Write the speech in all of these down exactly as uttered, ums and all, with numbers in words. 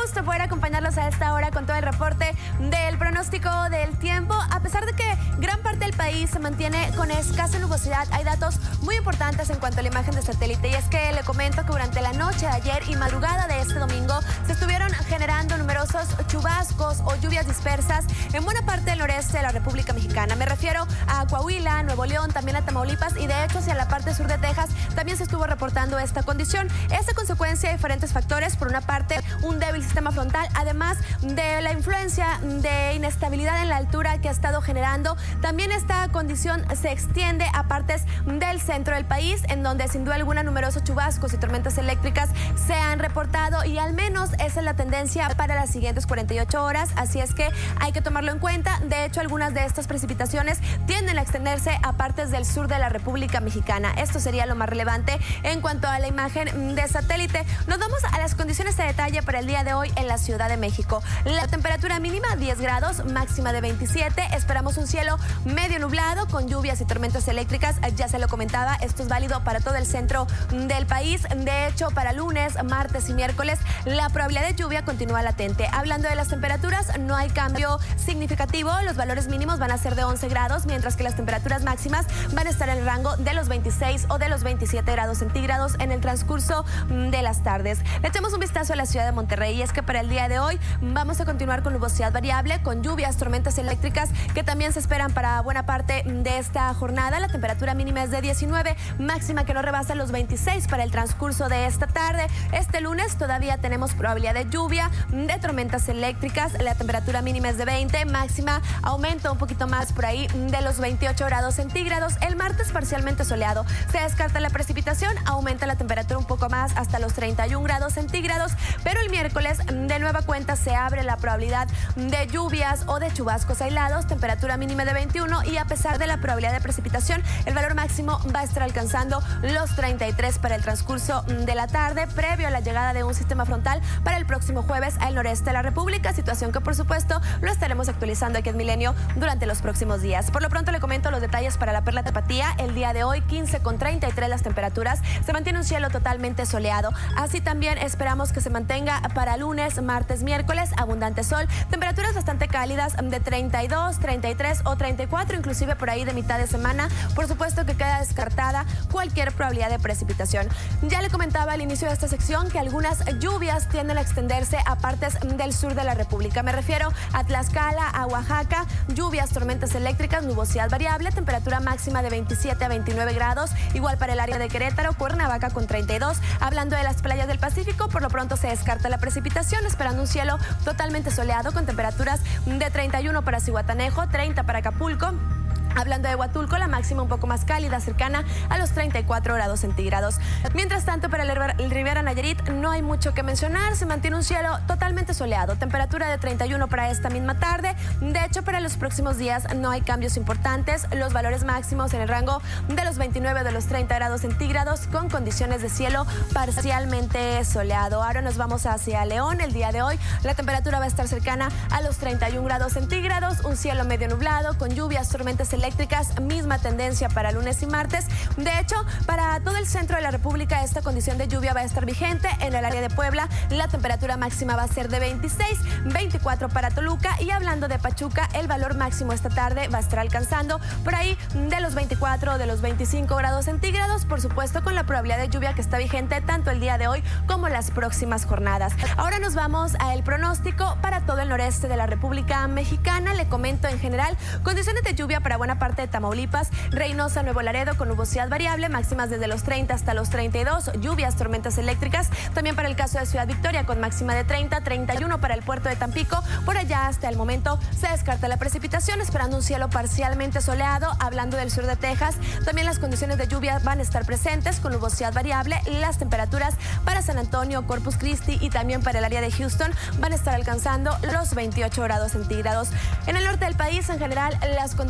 gusto poder acompañarlos a esta hora con todo el reporte del pronóstico del tiempo. A pesar de que gran parte del país se mantiene con escasa nubosidad, hay datos muy importantes en cuanto a la imagen de satélite. Y es que le comento que durante la noche de ayer y madrugada de este domingo se estuvieron generando numerosos chubascos o lluvias dispersas en buena parte del noreste de la República Mexicana. Me refiero a Coahuila, Nuevo León, también a Tamaulipas y de hecho hacia la parte sur de Texas también se estuvo reportando esta condición. Esta consecuencia de diferentes factores. Por una parte, un débil sistema frontal, además de la influencia de inestabilidad en la altura que ha estado generando. También esta condición se extiende a partes del centro del país, en donde sin duda alguna numerosos chubascos y tormentas eléctricas se han reportado, y al menos esa es la tendencia para las siguientes cuarenta y ocho horas, así es que hay que tomarlo en cuenta. De hecho, algunas de estas precipitaciones tienden a extenderse a partes del sur de la República Mexicana. Esto sería lo más relevante en cuanto a la imagen de satélite. Nos vamos a las condiciones de detalle para el día de hoy en la Ciudad de México. La temperatura mínima diez grados, máxima de veintisiete. Esperamos un cielo medio nublado con lluvias y tormentas eléctricas. Ya se lo comentaba, esto es válido para todo el centro del país. De hecho, para lunes, martes y miércoles, la probabilidad de lluvia continúa latente. Hablando de las temperaturas, no hay cambio significativo. Los valores mínimos van a ser de once grados, mientras que las temperaturas máximas van a estar en el rango de los veintiséis o de los veintisiete grados centígrados en el transcurso de las tardes. Le echamos un vistazo a la ciudad de Monterrey, y es que para el día de hoy vamos a continuar con nubosidad variable, con lluvias, tormentas eléctricas que también se esperan para buena parte de esta jornada. La temperatura mínima es de diecinueve, máxima que no rebasa los veintiséis para el transcurso de esta tarde. Este lunes todavía tenemos probabilidad de lluvia, de tormentas eléctricas. La temperatura mínima es de veinte, máxima aumenta un poquito más por ahí de los veintiocho grados centígrados. El martes parcialmente soleado, se descarta la precipitación, aumenta la temperatura un poco más hasta los treinta y un grados centígrados, pero el miércoles de nueva cuenta se abre la probabilidad de lluvias o de chubascos aislados, temperatura mínima de veintiuno, y a pesar de la probabilidad de precipitación, el valor máximo va a estar alcanzando los treinta y tres para el transcurso de la tarde, previo a la llegada de un sistema frontal para el próximo jueves al noreste de la República, situación que por supuesto lo estaremos actualizando aquí en Milenio durante los próximos días. Por lo pronto le comento los detalles para la Perla Tapatía. El día de hoy, quince con treinta y tres las temperaturas, se mantiene un cielo totalmente soleado. Así también esperamos que se mantenga para lunes, martes, miércoles, abundante sol, temperaturas bastante cálidas de treinta y dos, treinta y tres o treinta y cuatro, inclusive por ahí de mitad de semana. Por supuesto que queda descartada cualquier probabilidad de precipitación. Ya le comentaba al inicio de esta sección que algunas lluvias tienden a extenderse a partes del sur de la República. Me refiero a Tlaxcala, a Oaxaca, lluvias, tormentas eléctricas, nubosidad variable, temperatura máxima de veintisiete a veintinueve grados, igual para el área de Querétaro, Cuernavaca con treinta y dos. Hablando de las playas del Pacífico, por lo pronto se descarta la precipitación, esperando un cielo totalmente soleado con temperaturas de treinta y uno para Zihuatanejo, treinta para Acapulco. Hablando de Huatulco, la máxima un poco más cálida, cercana a los treinta y cuatro grados centígrados. Mientras tanto, para el Riviera Nayarit no hay mucho que mencionar. Se mantiene un cielo totalmente soleado. Temperatura de treinta y uno para esta misma tarde. De hecho, para los próximos días no hay cambios importantes. Los valores máximos en el rango de los veintinueve o de los treinta grados centígrados, con condiciones de cielo parcialmente soleado. Ahora nos vamos hacia León. El día de hoy la temperatura va a estar cercana a los treinta y un grados centígrados. Un cielo medio nublado con lluvias, tormentas eléctricas, misma tendencia para lunes y martes. De hecho, para todo el centro de la República esta condición de lluvia va a estar vigente. En el área de Puebla la temperatura máxima va a ser de veintiséis, veinticuatro para Toluca, y hablando de Pachuca, el valor máximo esta tarde va a estar alcanzando por ahí de los veinticuatro o de los veinticinco grados centígrados, por supuesto con la probabilidad de lluvia que está vigente tanto el día de hoy como las próximas jornadas. Ahora nos vamos al pronóstico para todo el noreste de la República Mexicana. Le comento en general condiciones de lluvia para buena parte de Tamaulipas, Reynosa, Nuevo Laredo con nubosidad variable, máximas desde los treinta hasta los treinta y dos, lluvias, tormentas eléctricas. También para el caso de Ciudad Victoria con máxima de treinta, treinta y uno para el puerto de Tampico. Por allá hasta el momento se descarta la precipitación, esperando un cielo parcialmente soleado. Hablando del sur de Texas, también las condiciones de lluvia van a estar presentes con nubosidad variable. Las temperaturas para San Antonio, Corpus Christi y también para el área de Houston van a estar alcanzando los veintiocho grados centígrados. En el norte del país en general las condiciones también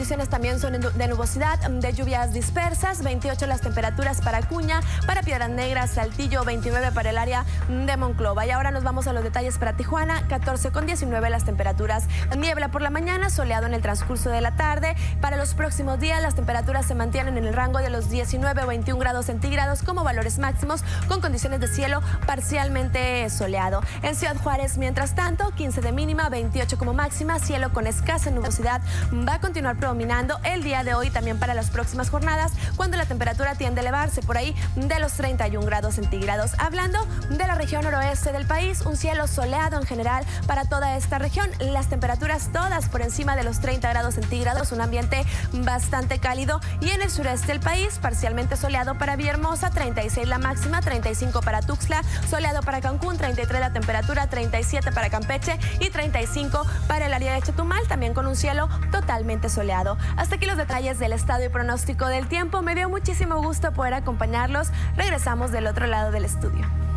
también son de nubosidad, de lluvias dispersas. veintiocho las temperaturas para Acuña, para Piedras Negras, Saltillo, veintinueve para el área de Monclova. Y ahora nos vamos a los detalles para Tijuana, catorce con diecinueve las temperaturas. Niebla por la mañana, soleado en el transcurso de la tarde. Para los próximos días las temperaturas se mantienen en el rango de los diecinueve a veintiún grados centígrados como valores máximos, con condiciones de cielo parcialmente soleado. En Ciudad Juárez, mientras tanto, quince de mínima, veintiocho como máxima, cielo con escasa nubosidad va a continuar predominando el día de hoy, también para las próximas jornadas, cuando la temperatura tiende a elevarse por ahí de los treinta y un grados centígrados. Hablando de la región noroeste del país, un cielo soleado en general para toda esta región, las temperaturas todas por encima de los treinta grados centígrados, un ambiente bastante cálido. Y en el sureste del país, parcialmente soleado para Villahermosa, treinta y seis la máxima, treinta y cinco para Tuxtla, soleado para Cancún, treinta y tres la temperatura, treinta y siete para Campeche y treinta y cinco para el área de Chetumal, también con un cielo totalmente soleado. Hasta aquí los detalles del estado y pronóstico del tiempo. Me dio muchísimo gusto poder acompañarlos. Regresamos del otro lado del estudio.